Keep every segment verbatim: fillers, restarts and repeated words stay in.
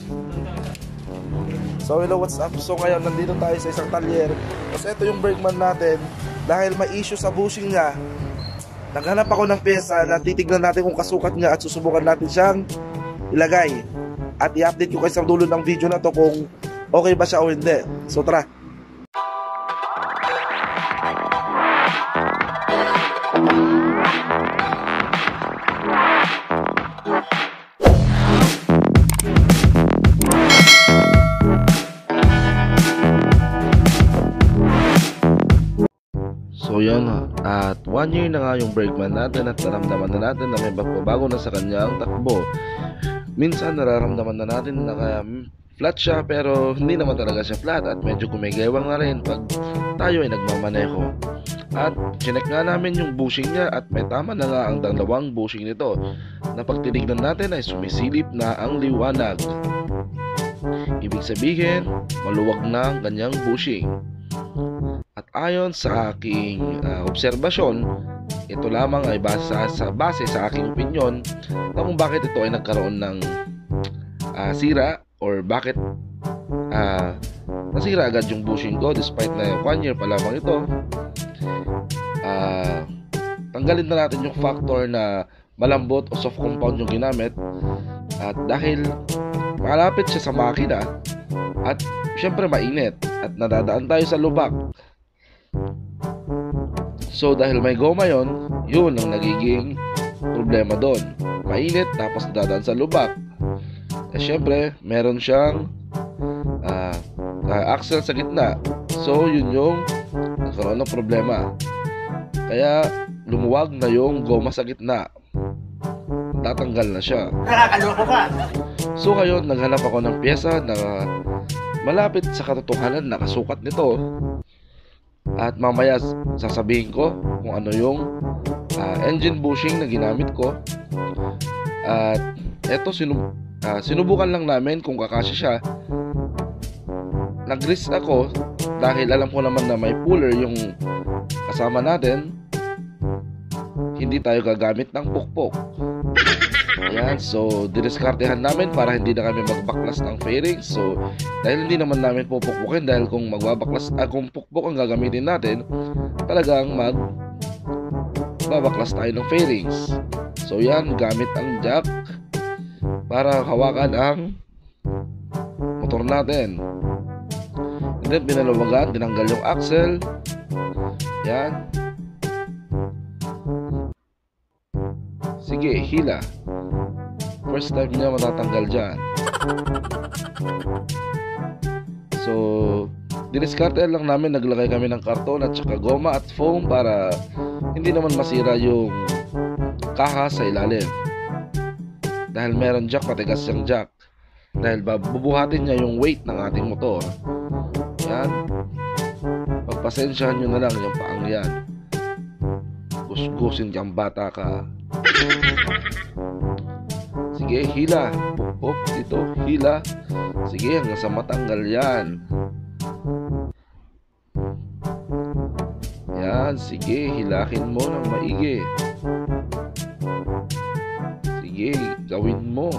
So hello, what's up? So ngayon nandito tayo sa isang talyer. Kasi ito yung brakeman natin. Dahil may issue sa bushing niya, naghanap ako ng pyesa na titignan natin kung kasukat niya at susubukan natin siyang ilagay. At i-update ko kayo sa dulo ng video na to kung okay ba siya o hindi. So tara! So yun, at one year na nga yung brakeman natin at naramdaman na natin na may bago na sa kanyang takbo. Minsan nararamdaman na natin na kaya flat siya, pero hindi naman talaga siya flat at medyo kumigewang na rin pag tayo ay nagmamaneho. At chinek nga namin yung bushing niya at may tama na nga ang dalawang bushing nito na pag tinignan natin ay sumisilip na ang liwanag. Ibig sabihin, maluwag na ang kanyang bushing. At ayon sa aking uh, obserbasyon, ito lamang ay base sa, base sa aking opinyon na kung bakit ito ay nagkaroon ng uh, sira or bakit uh, nasira agad yung bushing ko despite na one year pa lamang ito. Uh, tanggalin na natin yung factor na malambot o soft compound yung ginamit, at dahil malapit siya sa makina at syempre mainit at nadadaan tayo sa lubak. So dahil may goma yon, yun ang nagiging problema doon. Mainit tapos dadaan sa lubak. Eh syempre, meron siyang uh, uh, axle sa gitna. So yun yung nagkaroon ng problema. Kaya lumuwag na yung goma sa gitna. Tatanggal na siya. Nakakaloko ka! So ngayon, naghanap ako ng pyesa na malapit sa katotohanan na kasukat nito. At mamaya sasabihin ko kung ano yung uh, engine bushing na ginamit ko. At eto sinub uh, sinubukan lang namin kung kakasya siya. Nag-risk ako dahil alam ko naman na may puller yung kasama natin. Hindi tayo gagamit ng pukpok. Ayan, so diniskartehan namin para hindi na kami magbaklas ng fairings. So dahil hindi naman namin pupukpukin, dahil kung magbabaklas, ah, kung pukpok ang gagamitin natin, talagang mag babaklas tayo ng fairings. So yan, gamit ang jack para hawakan ang motor natin. And then binaluwagan, tinanggal yung axle. Yan. Sige, hila. First time niya matatanggal dyan. So diniskarte lang namin, naglagay kami ng karton at saka goma at foam para hindi naman masira yung kaha sa ilalim. Dahil meron jack, matigas yung jack. Dahil bubuhatin niya yung weight ng ating motor. Yan. Pagpasensyahan nyo na lang yung paang yan. Gusgusin kang bata ka. Sige, hila. Pupok dito, hila. Sige, hanggang sa matanggal yan. Yan, sige, hilakin mo ng maigi. Sige, gawin mo.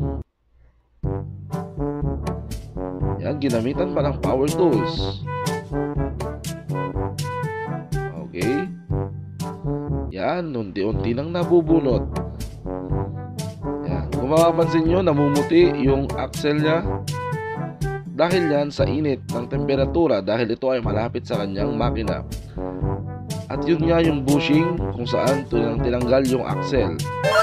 Yan, ginamitan pa ng power tools. Okay. Yan, unti-unti nang nabubunot. Yan, kung mapapansin nyo, namumuti yung axle nya. Dahil yan sa init ng temperatura, dahil ito ay malapit sa kanyang makina. At yun nga yung bushing kung saan tinanggal yung axle.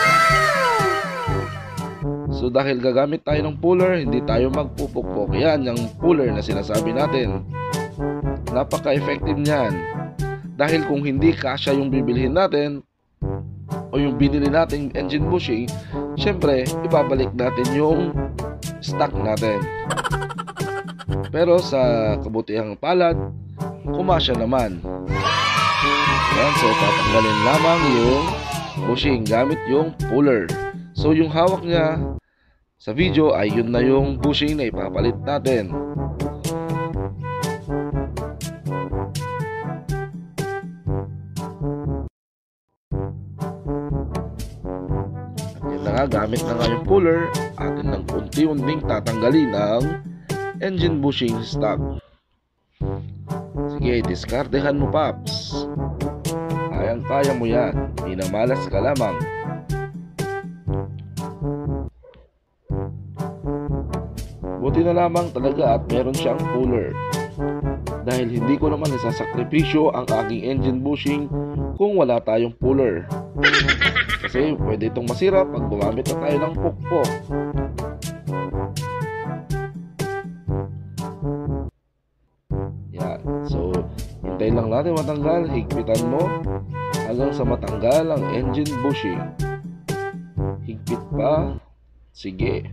So dahil gagamit tayo ng puller, hindi tayo magpupukpok. Yan yung puller na sinasabi natin. Napaka-effective niyan. Dahil kung hindi kasya yung bibilhin natin o yung binili nating engine bushing, syempre ibabalik natin yung stock natin. Pero sa kabutihang palad, kumasya naman. Yan, so tatanggalin lamang yung bushing gamit yung puller. So yung hawak niya sa video ay yun na yung bushing na ipapalit natin. At yan na nga, gamit gamit na nga yung puller, atin lang unti-unting tatanggalin ang engine bushing stock. Sige, diskartehan mo, Paps. Kayang-kaya mo yan. Minamalas ka lamang. Buti na lamang talaga at meron siyang puller. Dahil hindi ko naman isasakripisyo ang aking engine bushing kung wala tayong puller. Kasi pwede itong masira pag gumamit na tayo ng pukpok. Yan. So, hintayin lang natin matanggal. Higpitan mo hanggang sa matanggal ang engine bushing. Higpit pa. Sige.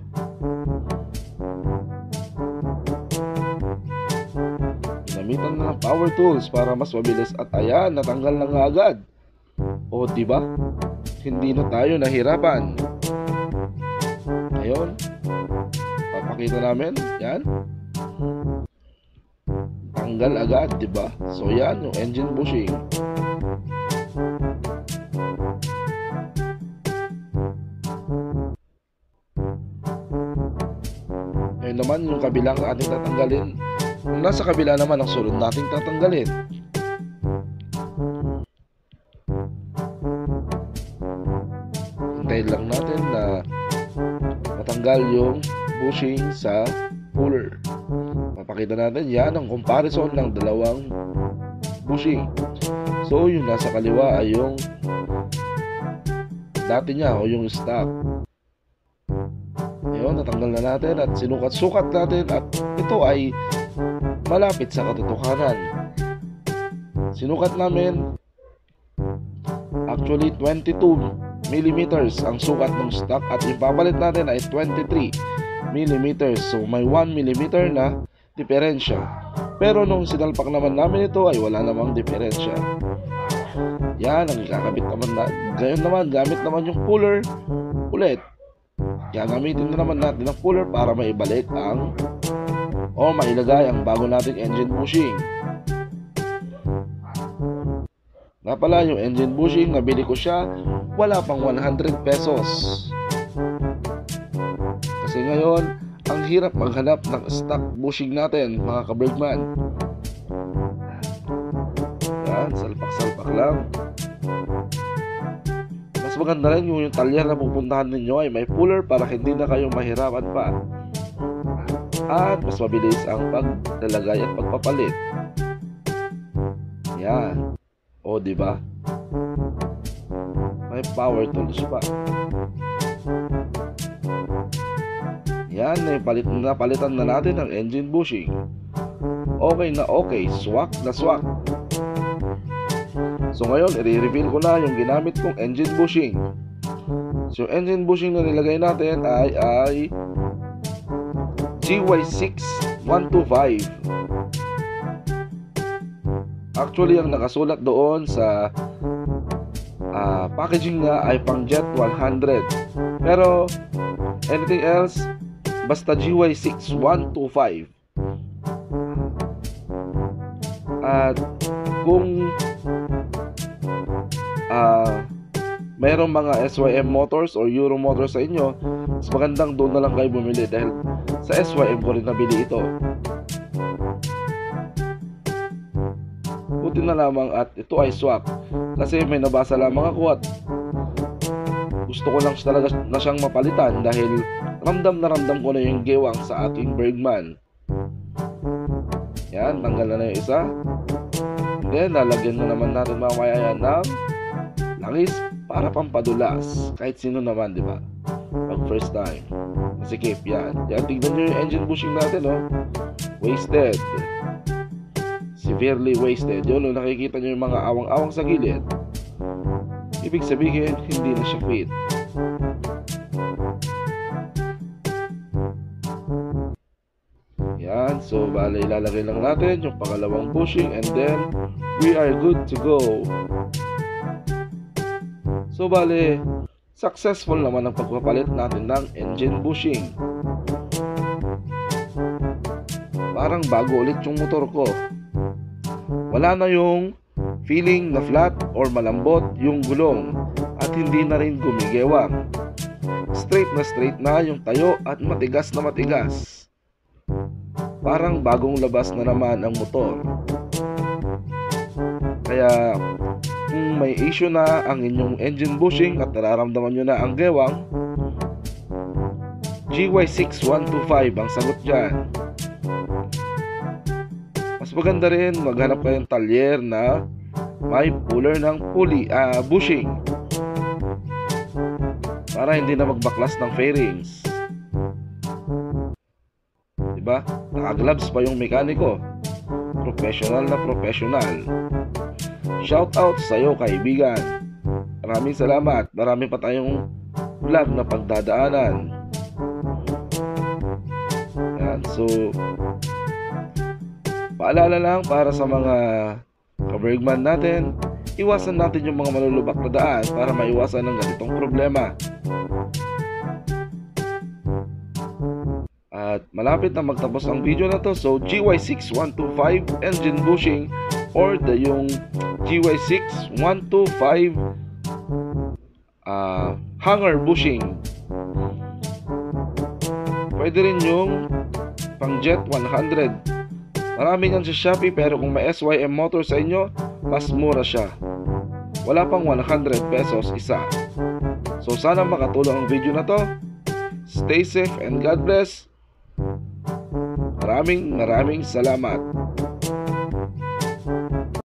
Ginamitan na ng power tools para mas mabilis at ayan, natanggal na nga agad. O, di ba? Hindi na tayo nahirapan. Ngayon, papakita namin. Yan. Tanggal agad, di ba? So, yan yung engine bushing. Ngayon naman, yung kabilang ating tatanggalin. Kung nasa kabila naman ang sulod nating tatanggalin. Hintayin lang natin na matanggal yung bushing sa puller. Papakita natin yan ang comparison ng dalawang bushing. So yung nasa kaliwa ay yung dati niya o yung stock. Ngayon, natanggal na natin at sinukat-sukat natin at ito ay malapit sa katotohanan. Sinukat namin actually twenty-two millimeters ang sukat ng stock at ipapalit natin ay twenty-three millimeters. So may one millimeter na diferensya. Pero nung sinalpak naman namin ito ay wala namang diferensya. Yan ang ikakabit naman na. Gayon naman, gamit naman yung puller ulit. Gagamitin na naman natin ang puller para maibalik ang o mailagay ang bago nating engine bushing. Nga pala yung engine bushing, nabili ko siya wala pang one hundred pesos. Kasi ngayon ang hirap maghanap ng stock bushing natin, mga ka-Bergman. Yan, salpak-salpak lang. Mas maganda rin yung, yung talyer na pupuntahan ninyo ay may puller para hindi na kayo mahirapan pa. At mas mabilis ang paglalagay at pagpapalit. Yan. O, di ba? May power tools pa. Yan, napalit na palitan na natin ang engine bushing. Okay na okay, swak na swak. So ngayon, i-reveal ko na yung ginamit kong engine bushing. So yung engine bushing na nilagay natin ay ay G Y six one two five. Actually, ang nakasulat doon sa uh, packaging nga ay pang Jet one hundred. Pero anything else, basta G Y six one two five. At kung uh, mayroong mga S Y M motors or Euro motors sa inyo, mas magandang doon na lang kayo bumili dahil sa S Y M ko rin nabili ito. Buti na lamang at ito ay swak kasi may nabasa lamang ako at gusto ko lang talaga na siyang mapalitan dahil ramdam na ramdam ko na yung gewang sa aking Bergman. Yan, tanggal na na yung isa. And then, lalagyan na naman natin mamaya yan ng langis para pampadulas. Kahit sino naman, di ba? Pag first time. Masikip yan. Yan, tignan nyo yung engine bushing natin, oh. Wasted. Severely wasted. Yun, no, nakikita nyo yung mga awang-awang sa gilid. Ibig sabihin, hindi na siya fit. Yan, so bale ilalagay lang natin yung pangalawang bushing and then we are good to go. So bale, successful naman ang pagpapalit natin ng engine bushing. Parang bago ulit yung motor ko. Wala na yung feeling na flat or malambot yung gulong at hindi na rin gumigewang. straight na straight na yung tayo at matigas na matigas. Parang bagong labas na naman ang motor. Kaya kung may issue na ang inyong engine bushing at nararamdaman nyo na ang gewang, G Y six one two five ang sagot dyan. Mas maganda rin maghanap kayong talyer na may puller ng pulley, uh, bushing, para hindi na magbaklas ng fairings. Diba? Naka-gloves pa yung mekaniko. Professional na professional. Shout out sa iyo, kaibigan. Maraming salamat. Marami pa tayong vlog na pagdadaanan. Yan. So, paalala lang para sa mga ka-Bergman natin, iwasan natin yung mga malulubak na daan para maiwasan ng ganitong problema. At malapit na magtapos ang video na to. So G Y six one two five engine bushing or the yung G Y six one two five uh, hanger bushing. Pwede rin yung pang Jet one hundred. Marami yan sa Shopee, pero kung may S Y M motor sa inyo, mas mura siya. Wala pang one hundred pesos isa. So sana makatulong ang video na to. Stay safe and God bless. Maraming maraming salamat.